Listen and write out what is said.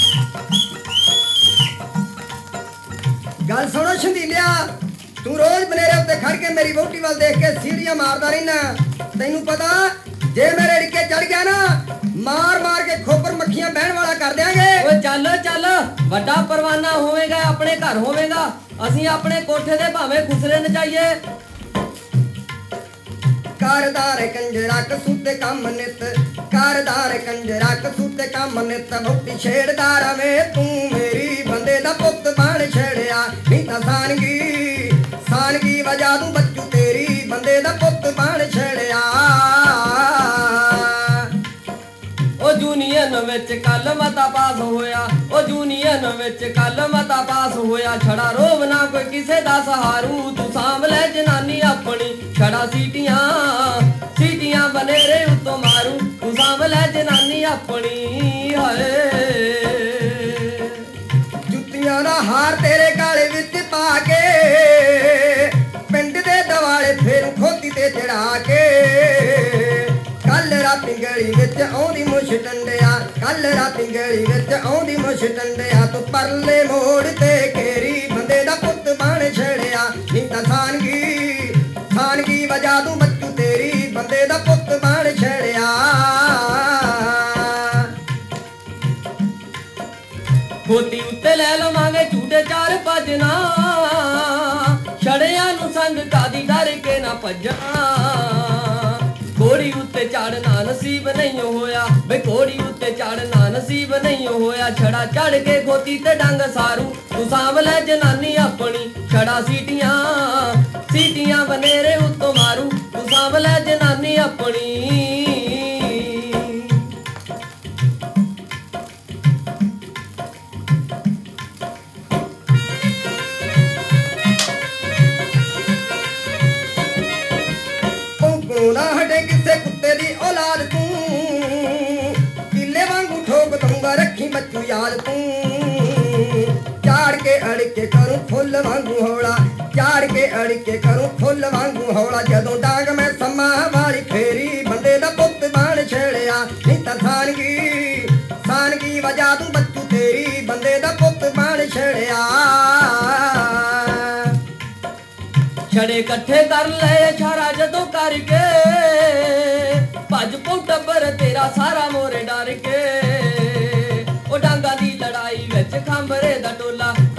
गल सुनो शंदीलिया, तू रोज बनेरे उत्ते खड़ के मेरी वोटी वाल देख के सीढ़ियां मारदा रहना। तैनू पता जे मेरे डिक्के चढ़ गया ना, मार मार के खोपर मक्खियां बहन वाला कर देंगे। ओए चल चल, वड्डा परवाना होवेगा, अपने घर होवेगा, असीं अपने कोठे दे भावें खुसरे नचाइए। कारदार कंजरा कसूते काम नित, कारदार कंजरा कसूते काम नित, वोटी छेड़दार में तू मेरी बंदे दा पुत बन छड़िया। नी तां सानगी वजा दूं बच्चू तेरी बंदे दा पुत बन छड़िया। ओ यूनियन विच कल मता पास होया, ओ यूनियन विच कल मता पास होया। छड़ा रोब ना कोई किसे दा सहारू, तू सांभ लै जनानी अपनी, छड़ा सीटियां सीटियां बनेरे उत्तों मारू, तू सांभ लै जनानी अपनी। हाय जुत्तियां दा हार तेरे गाले विच पा के, पिंड दे दवाले फेरू खोती ते चढ़ा के। कल राती गली विच आउंदी मुछ टंडिया, कल राती गली विच आउंदी मुछ टंडिया। तू परले मोड़ ते केरी बंदे दा पुत बन छड़िया। नी तां सानगी वजा दूं बच्चू तेरी बंदे दा पुत बन छड़िया। खोती उत्ते लै लवांगे झूठे चार भजना, छड़िया नू संग कादी डर के ना भजना। घोड़ी उत्ते चढ़ना नसीब नहीं होया, बे घोड़ी उत्ते चढ़ना नसीब नहीं होया। छड़ा चढ़ के खोती ते डंग सारू, तू सांभ लै जनानी अपनी, छड़ा सीटियां सीटियां बनेरे उत्तों मारू, तू सांभ लै जनानी अपनी। ना हटे किसे कुत्ते दी औलाद तू, किले वांगू ठोक दूंगा रखी बच्चू याद तू। चाड़ के अड़के करूं फुल वांगू हौला, चाड़ के अड़के करूं फुल वांगू हौला। जदों डांग में समा वाली फेरी बंदे दा पुत बन छड़िया। नी तां सानगी वजा दूं बच्चू तेरी बंदे दा पुत बन छड़िया। छड़े कट्ठे कर ले छारा जदों करके, भज पौ टब्बर तेरा सारा मोरे डर के। ओ डांगा दी लड़ाई विच खांबरे दा टोला,